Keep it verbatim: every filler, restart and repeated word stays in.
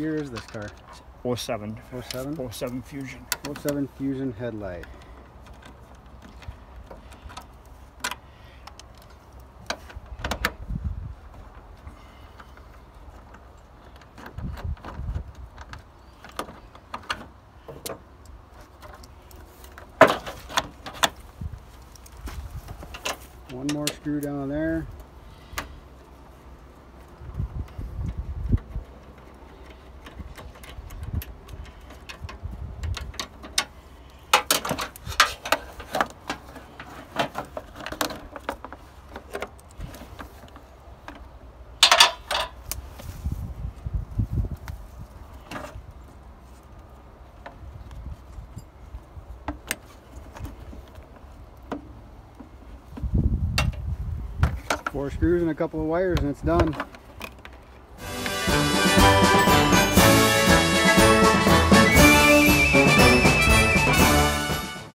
year is this car? oh seven. oh seven? oh seven Fusion. oh seven Fusion headlight. One more screw down there. Four screws and a couple of wires and it's done.